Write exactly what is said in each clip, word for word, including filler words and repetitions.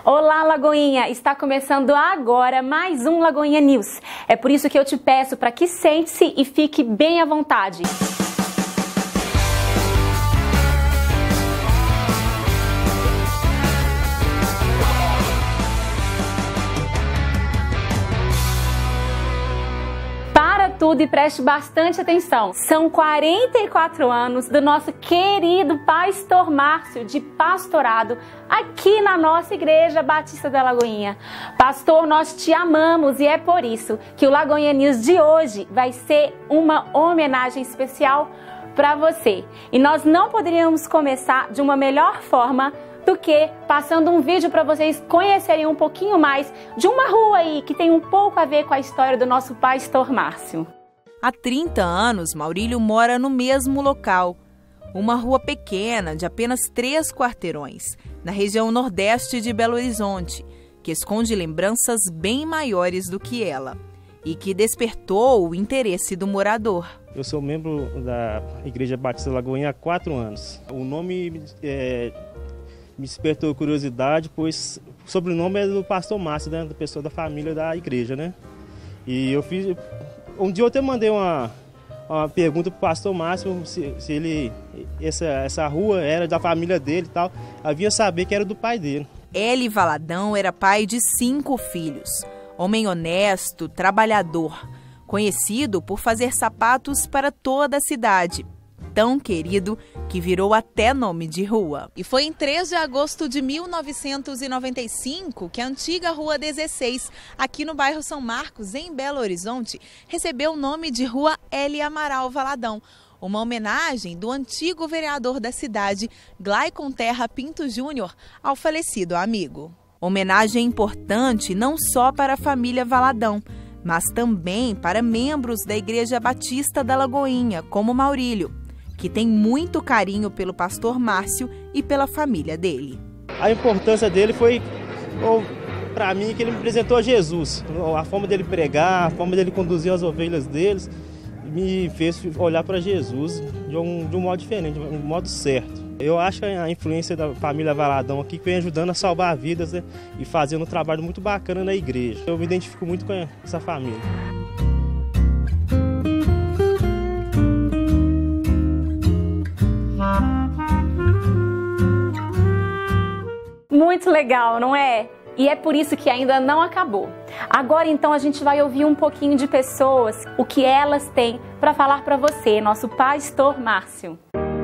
Olá, Lagoinha! Está começando agora mais um Lagoinha News. É por isso que eu te peço para que sente-se e fique bem à vontade. Tudo e preste bastante atenção. São quarenta e quatro anos do nosso querido pastor Márcio de pastorado aqui na nossa Igreja Batista da Lagoinha. Pastor, nós te amamos e é por isso que o Lagoinha News de hoje vai ser uma homenagem especial para você. E nós não poderíamos começar de uma melhor forma do que passando um vídeo para vocês conhecerem um pouquinho mais de uma rua aí que tem um pouco a ver com a história do nosso pastor Márcio. Há trinta anos, Maurílio mora no mesmo local, uma rua pequena de apenas três quarteirões, na região nordeste de Belo Horizonte, que esconde lembranças bem maiores do que ela e que despertou o interesse do morador. Eu sou membro da Igreja Batista da Lagoinha há quatro anos. O nome é, me despertou curiosidade, pois o sobrenome é do pastor Márcio, né, da pessoa da família da igreja, né? E eu fiz... Um dia eu até mandei uma, uma pergunta para o pastor Márcio se, se ele, essa, essa rua era da família dele e tal. Havia saber que era do pai dele. Eli Valadão era pai de cinco filhos. Homem honesto, trabalhador, conhecido por fazer sapatos para toda a cidade. Tão querido que virou até nome de rua. E foi em três de agosto de mil novecentos e noventa e cinco que a antiga Rua dezesseis, aqui no bairro São Marcos, em Belo Horizonte, recebeu o nome de Rua Eli Amaral Valadão, uma homenagem do antigo vereador da cidade, Glaicon Terra Pinto Júnior, ao falecido amigo. Homenagem importante não só para a família Valadão, mas também para membros da Igreja Batista da Lagoinha, como Maurílio, que tem muito carinho pelo pastor Márcio e pela família dele. A importância dele foi, para mim, que ele me apresentou a Jesus. A forma dele pregar, a forma dele conduzir as ovelhas deles, me fez olhar para Jesus de um, de um modo diferente, de um modo certo. Eu acho que a influência da família Valadão aqui vem ajudando a salvar vidas, né, e fazendo um trabalho muito bacana na igreja. Eu me identifico muito com essa família. Muito legal, não é? E é por isso que ainda não acabou. Agora então a gente vai ouvir um pouquinho de pessoas, o que elas têm para falar para você, nosso pastor Márcio.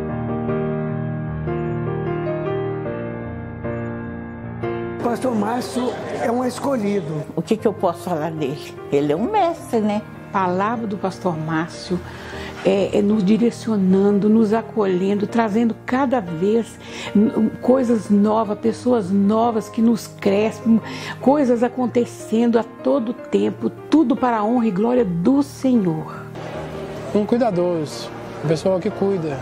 O pastor Márcio é um escolhido. O que, que eu posso falar dele? Ele é um mestre, né? A palavra do pastor Márcio é, é nos direcionando, nos acolhendo, trazendo cada vez coisas novas, pessoas novas que nos crescem, coisas acontecendo a todo tempo, tudo para a honra e glória do Senhor. Um cuidadoso, uma pessoa que cuida.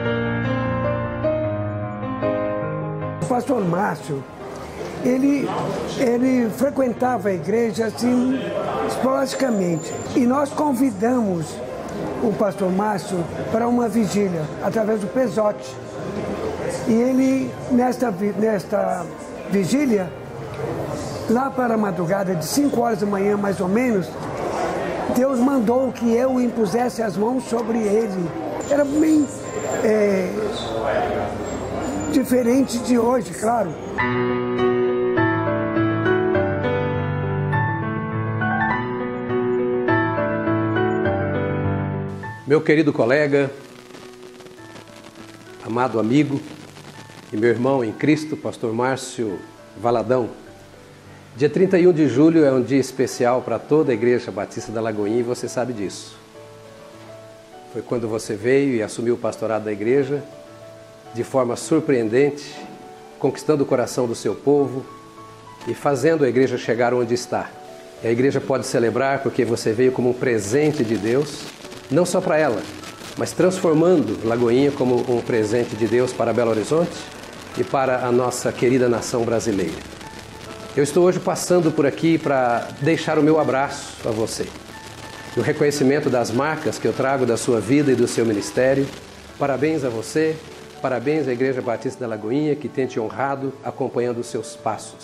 O pastor Márcio, Ele, ele frequentava a igreja assim, esporadicamente. E nós convidamos o pastor Márcio para uma vigília, através do Pesote. E ele, nesta, nesta vigília, lá para a madrugada, de cinco horas da manhã mais ou menos, Deus mandou que eu impusesse as mãos sobre ele. Era bem é, diferente de hoje, claro. Meu querido colega, amado amigo e meu irmão em Cristo, pastor Márcio Valadão, dia trinta e um de julho é um dia especial para toda a Igreja Batista da Lagoinha e você sabe disso. Foi quando você veio e assumiu o pastorado da igreja de forma surpreendente, conquistando o coração do seu povo e fazendo a igreja chegar onde está. E a igreja pode celebrar porque você veio como um presente de Deus, não só para ela, mas transformando Lagoinha como um presente de Deus para Belo Horizonte e para a nossa querida nação brasileira. Eu estou hoje passando por aqui para deixar o meu abraço a você, no reconhecimento das marcas que eu trago da sua vida e do seu ministério. Parabéns a você, parabéns à Igreja Batista da Lagoinha que tem te honrado acompanhando os seus passos.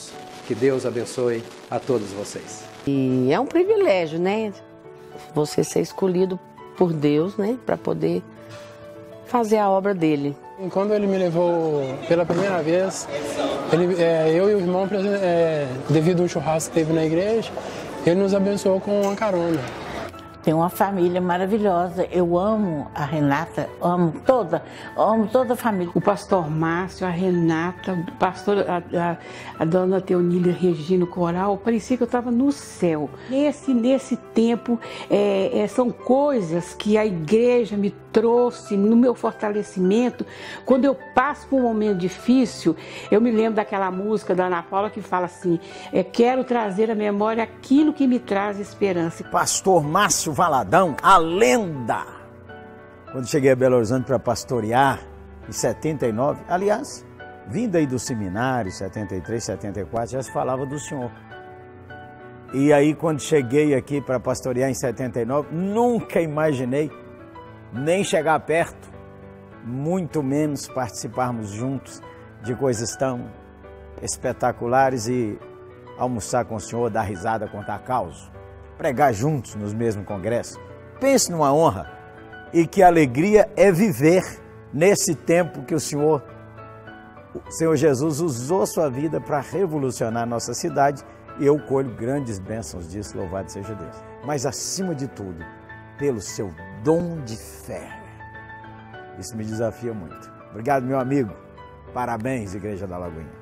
Que Deus abençoe a todos vocês. E é um privilégio, né? Você ser escolhido por Deus, né? Para poder fazer a obra dele. Quando ele me levou pela primeira vez, ele, é, eu e o irmão, é, devido a um churrasco que teve na igreja, ele nos abençoou com uma carona. Tem uma família maravilhosa. Eu amo a Renata, amo toda, amo toda a família. O pastor Márcio, a Renata, o pastor, a, a, a dona Teonília Regina Coral, parecia que eu estava no céu. Nesse, nesse tempo, é, é, são coisas que a igreja me trouxe no meu fortalecimento. Quando eu passo por um momento difícil, eu me lembro daquela música da Ana Paula que fala assim, é, quero trazer à memória aquilo que me traz esperança. Pastor Márcio Valadão, a lenda. Quando cheguei a Belo Horizonte para pastorear, em setenta e nove, aliás, vindo aí do seminário, setenta e três, setenta e quatro, já se falava do senhor. E aí, quando cheguei aqui para pastorear em setenta e nove, nunca imaginei nem chegar perto, muito menos participarmos juntos de coisas tão espetaculares e almoçar com o senhor, dar risada, contar causa. Pregar juntos nos mesmos congressos. Pense numa honra e que alegria é viver nesse tempo que o Senhor, o Senhor Jesus usou sua vida para revolucionar a nossa cidade e eu colho grandes bênçãos disso, louvado seja Deus. Mas acima de tudo, pelo seu dom de fé. Isso me desafia muito. Obrigado, meu amigo. Parabéns, Igreja da Lagoinha.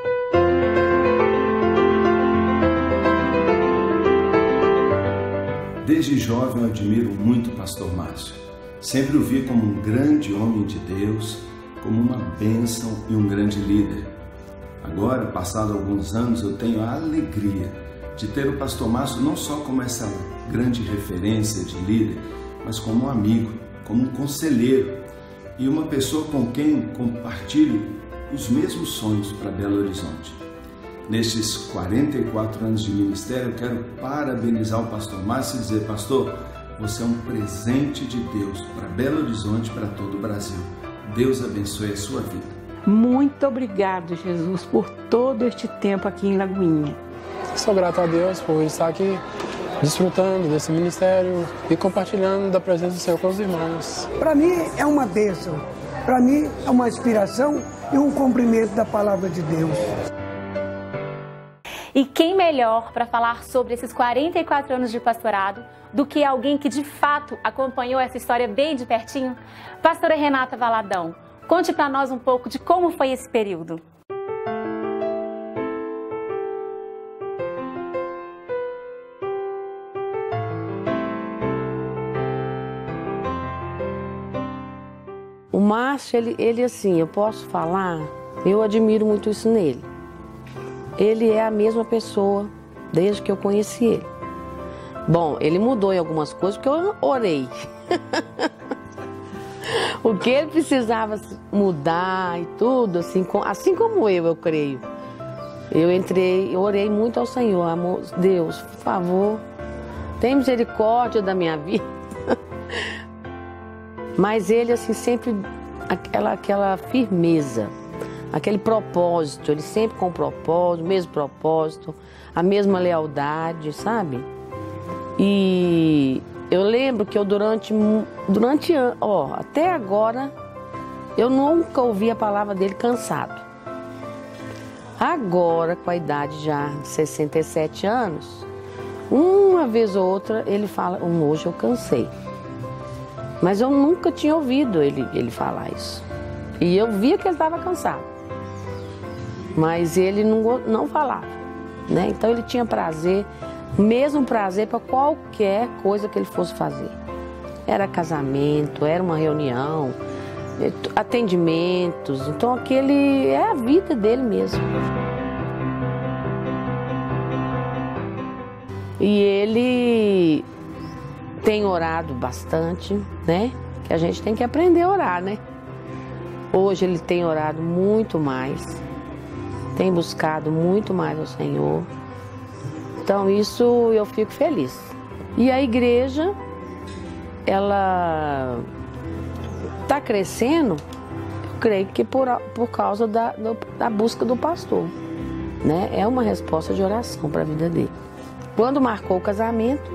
Desde jovem eu admiro muito o pastor Márcio. Sempre o vi como um grande homem de Deus, como uma bênção e um grande líder. Agora, passado alguns anos, eu tenho a alegria de ter o pastor Márcio não só como essa grande referência de líder, mas como um amigo, como um conselheiro e uma pessoa com quem compartilho os mesmos sonhos para Belo Horizonte. Nestes quarenta e quatro anos de ministério, eu quero parabenizar o pastor Márcio e dizer, pastor, você é um presente de Deus para Belo Horizonte e para todo o Brasil. Deus abençoe a sua vida. Muito obrigado, Jesus, por todo este tempo aqui em Lagoinha. Sou grato a Deus por estar aqui desfrutando desse ministério e compartilhando da presença do Senhor com os irmãos. Para mim é uma bênção, para mim é uma inspiração e um cumprimento da palavra de Deus. E quem melhor para falar sobre esses quarenta e quatro anos de pastorado do que alguém que de fato acompanhou essa história bem de pertinho? Pastora Renata Valadão, conte para nós um pouco de como foi esse período. O Márcio, ele, ele assim, eu posso falar, eu admiro muito isso nele. Ele é a mesma pessoa desde que eu conheci ele. Bom, ele mudou em algumas coisas porque eu orei. O que ele precisava mudar e tudo, assim, assim como eu, eu creio. Eu entrei, eu orei muito ao Senhor, amor, Deus, por favor, tem misericórdia da minha vida. Mas ele, assim, sempre, aquela, aquela firmeza, aquele propósito, ele sempre com propósito, o mesmo propósito, a mesma lealdade, sabe? E eu lembro que eu durante, durante, ó, até agora, eu nunca ouvi a palavra dele cansado. Agora, com a idade já de sessenta e sete anos, uma vez ou outra ele fala, hoje eu cansei. Mas eu nunca tinha ouvido ele, ele falar isso. E eu via que ele estava cansado. Mas ele não, não falava, né? Então ele tinha prazer, mesmo prazer para qualquer coisa que ele fosse fazer. Era casamento, era uma reunião, atendimentos. Então aquele é a vida dele mesmo. E ele tem orado bastante, né? Que a gente tem que aprender a orar, né? Hoje ele tem orado muito mais, tem buscado muito mais ao Senhor. Então isso eu fico feliz. E a igreja, ela está crescendo, eu creio que por, por causa da, da busca do pastor. né? É uma resposta de oração para a vida dele. Quando marcou o casamento,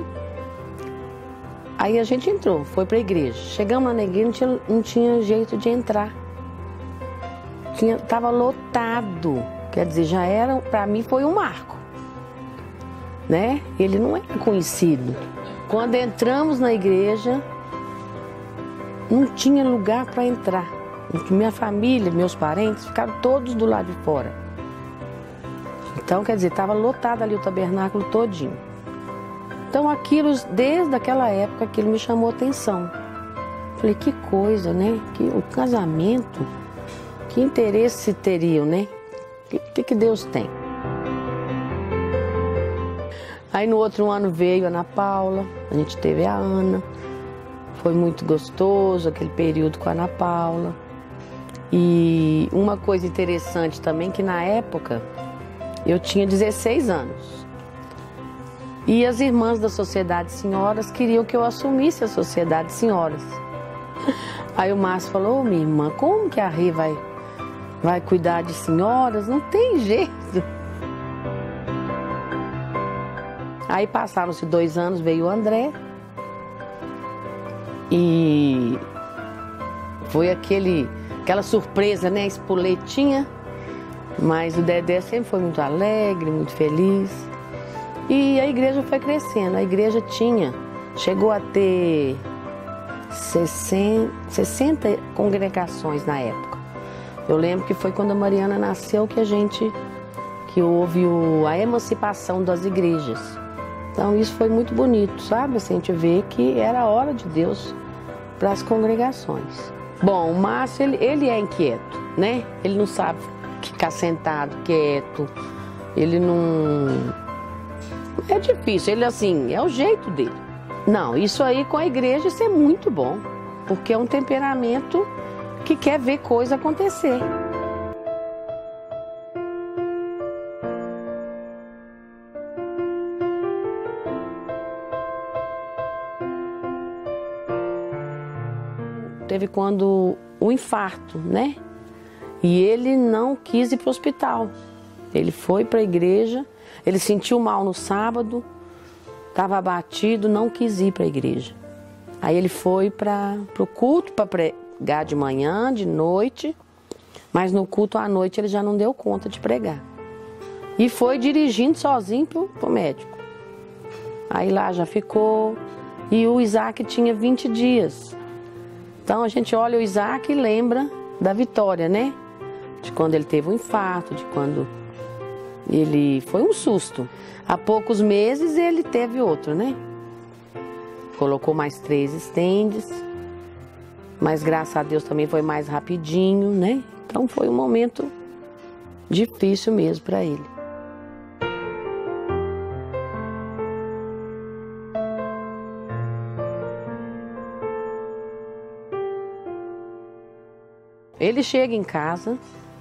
aí a gente entrou, foi para a igreja. Chegamos lá na igreja, não tinha, não tinha jeito de entrar. Tinha, tava lotado. Quer dizer, já era, para mim foi um marco, né? Ele não era conhecido. Quando entramos na igreja, não tinha lugar para entrar. Minha família, meus parentes ficaram todos do lado de fora. Então, quer dizer, estava lotado ali o tabernáculo todinho. Então, aquilo, desde aquela época, aquilo me chamou atenção. Falei, que coisa, né? Que, o casamento, que interesse teriam, né? O que, que Deus tem? Aí no outro ano veio a Ana Paula, a gente teve a Ana. Foi muito gostoso aquele período com a Ana Paula. E uma coisa interessante também, que na época eu tinha dezesseis anos. E as irmãs da Sociedade de Senhoras queriam que eu assumisse a Sociedade de Senhoras. Aí o Márcio falou, oh, minha irmã, como que a Rê vai, vai cuidar de senhoras? Não tem jeito. Aí passaram-se dois anos, veio o André. E foi aquele, aquela surpresa, né? Espoletinha. Mas o Dedé sempre foi muito alegre, muito feliz. E a igreja foi crescendo. A igreja tinha, chegou a ter sessenta congregações na época. Eu lembro que foi quando a Mariana nasceu que a gente, que houve o, a emancipação das igrejas. Então isso foi muito bonito, sabe? Assim, a gente vê que era a hora de Deus para as congregações. Bom, o Márcio, ele, ele é inquieto, né? Ele não sabe ficar sentado, quieto. Ele não... É difícil, ele assim, é o jeito dele. Não, isso aí com a igreja isso é muito bom, porque é um temperamento que quer ver coisa acontecer. Teve quando o infarto, né? E ele não quis ir para o hospital. Ele foi para a igreja, ele sentiu mal no sábado, estava abatido, não quis ir para a igreja. Aí ele foi para o culto para pregar de manhã, de noite, mas no culto à noite ele já não deu conta de pregar. E foi dirigindo sozinho para o médico. Aí lá já ficou, e o Isaac tinha vinte dias. Então a gente olha o Isaac e lembra da Vitória, né? De quando ele teve um infarto, de quando ele... Foi um susto. Há poucos meses ele teve outro, né? Colocou mais três estendes, mas graças a Deus também foi mais rapidinho, né? Então foi um momento difícil mesmo para ele. Ele chega em casa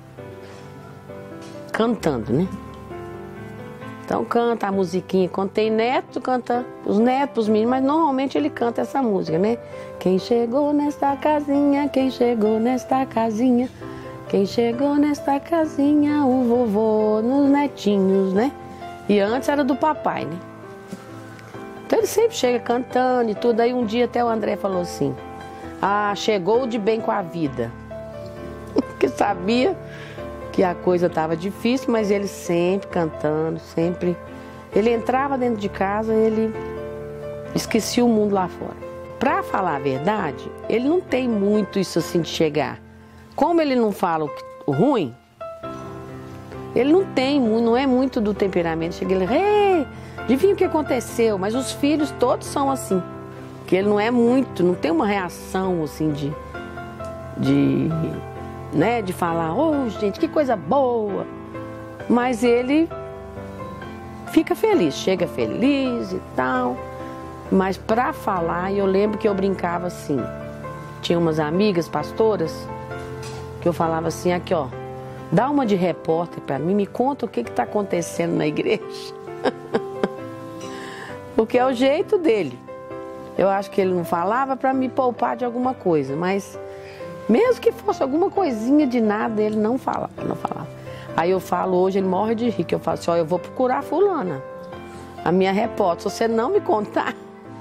cantando, né? Então canta a musiquinha, quando tem neto, canta os netos, os meninos, mas normalmente ele canta essa música, né? Quem chegou nesta casinha, quem chegou nesta casinha, quem chegou nesta casinha, o vovô, nos netinhos, né? E antes era do papai, né? Então ele sempre chega cantando e tudo, aí um dia até o André falou assim, ah, chegou de bem com a vida. Que sabia que a coisa estava difícil, mas ele sempre cantando, sempre. Ele entrava dentro de casa, ele esquecia o mundo lá fora. Para falar a verdade, ele não tem muito isso assim de chegar. Como ele não fala o, o ruim, ele não tem, não é muito do temperamento. Chega ele, hey, adivinha o que aconteceu? Mas os filhos todos são assim. Que ele não é muito, não tem uma reação assim de... de né, de falar, oh gente, que coisa boa, mas ele fica feliz, chega feliz e tal, mas para falar, eu lembro que eu brincava assim, tinha umas amigas pastoras, que eu falava assim, aqui ó, dá uma de repórter para mim, me conta o que está acontecendo na igreja, porque é o jeito dele, eu acho que ele não falava para me poupar de alguma coisa, mas... Mesmo que fosse alguma coisinha de nada, ele não falava, não falava. Aí eu falo hoje, ele morre de rir, que eu falo assim, ó, eu vou procurar a fulana, a minha repórter, se você não me contar.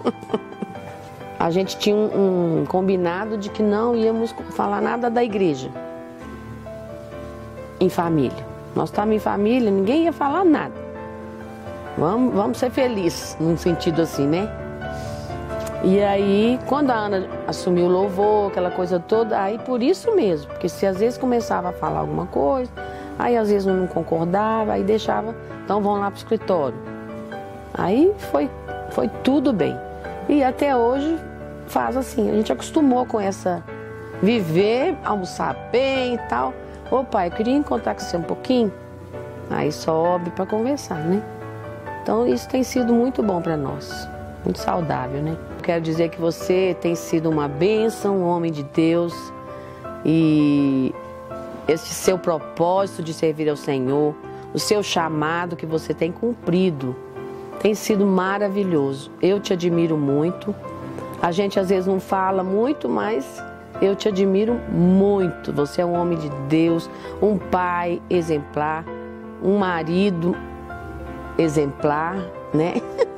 A gente tinha um, um combinado de que não íamos falar nada da igreja em família. Nós estávamos em família, ninguém ia falar nada. Vamos, vamos ser felizes, num sentido assim, né? E aí, quando a Ana assumiu o louvor, aquela coisa toda, aí por isso mesmo, porque se às vezes começava a falar alguma coisa, aí às vezes não concordava, aí deixava, então vão lá para o escritório. Aí foi, foi tudo bem. E até hoje faz assim, a gente acostumou com essa, viver, almoçar bem e tal. Ô pai, eu queria encontrar com você um pouquinho. Aí sobe para conversar, né? Então isso tem sido muito bom para nós, muito saudável, né? Quero dizer que você tem sido uma bênção, um homem de Deus, e esse seu propósito de servir ao Senhor, o seu chamado que você tem cumprido, tem sido maravilhoso. Eu te admiro muito. A gente às vezes não fala muito, mas eu te admiro muito. Você é um homem de Deus, um pai exemplar, um marido exemplar, né?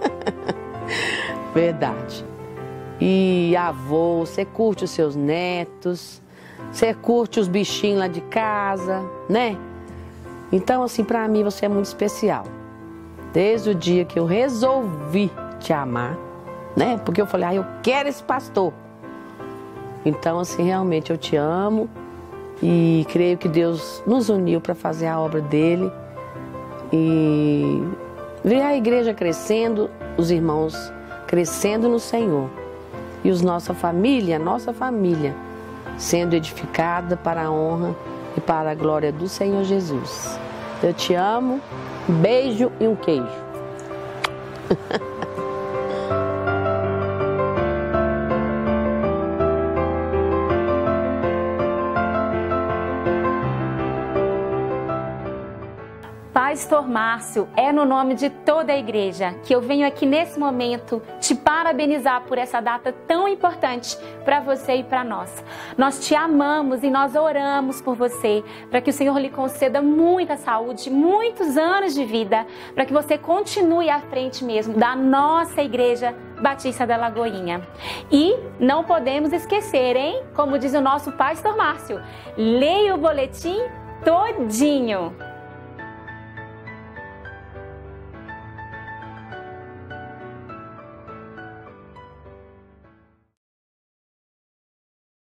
Verdade. E avô, você curte os seus netos, você curte os bichinhos lá de casa, né? Então, assim, pra mim você é muito especial. Desde o dia que eu resolvi te amar, né? Porque eu falei, ah, eu quero esse pastor. Então, assim, realmente eu te amo e creio que Deus nos uniu para fazer a obra dele e ver a igreja crescendo, os irmãos crescendo no Senhor e os nossa família, nossa família, sendo edificada para a honra e para a glória do Senhor Jesus. Eu te amo, um beijo e um queijo. Pastor Márcio, é no nome de toda a igreja que eu venho aqui nesse momento te parabenizar por essa data tão importante para você e para nós. Nós te amamos e nós oramos por você, para que o Senhor lhe conceda muita saúde, muitos anos de vida, para que você continue à frente mesmo da nossa igreja Batista da Lagoinha. E não podemos esquecer, hein? Como diz o nosso Pastor Márcio, leia o boletim todinho.